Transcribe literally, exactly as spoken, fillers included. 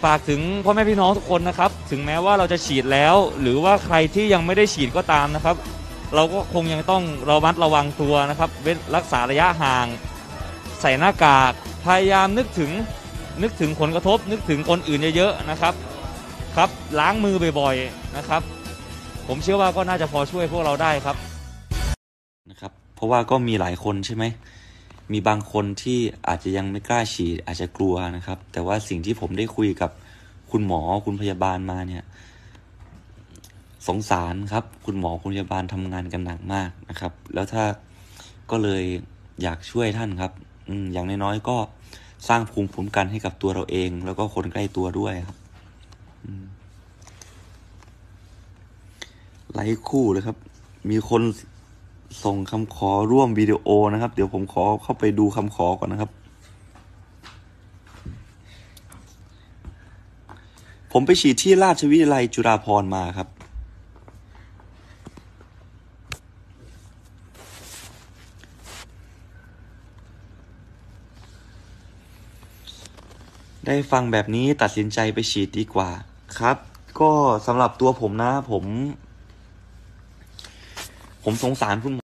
ฝากถึงพ่อแม่พี่น้องทุกคนนะครับถึงแม้ว่าเราจะฉีดแล้วหรือว่าใครที่ยังไม่ได้ฉีดก็ตามนะครับเราก็คงยังต้องระมัดระวังตัวนะครับเว้นรักษาระยะห่างใส่หน้ากากพยายามนึกถึงนึกถึงผลกระทบนึกถึงคนอื่นเยอะๆนะครับครับล้างมือบ่อยๆนะครับผมเชื่อว่าก็น่าจะพอช่วยพวกเราได้ครับนะครับเพราะว่าก็มีหลายคนใช่ไหมมีบางคนที่อาจจะยังไม่กล้าฉีดอาจจะกลัวนะครับแต่ว่าสิ่งที่ผมได้คุยกับคุณหมอคุณพยาบาลมาเนี่ยสงสารครับคุณหมอคุณพยาบาลทำงานกันหนักมากนะครับแล้วถ้าก็เลยอยากช่วยท่านครับอืมอย่างน้อยๆก็สร้างภูมิคุ้มกันให้กับตัวเราเองแล้วก็คนใกล้ตัวด้วยครับไลค์คู่เลยครับมีคนส่งคำขอร่วมวิดีโอนะครับเดี๋ยวผมขอเข้าไปดูคำขอก่อนนะครับผมไปฉีดที่ราชวิทยาลัยจุฬาภรณ์มาครับได้ฟังแบบนี้ตัดสินใจไปฉีดดีกว่าครับก็สำหรับตัวผมนะผมผมสงสารคุณ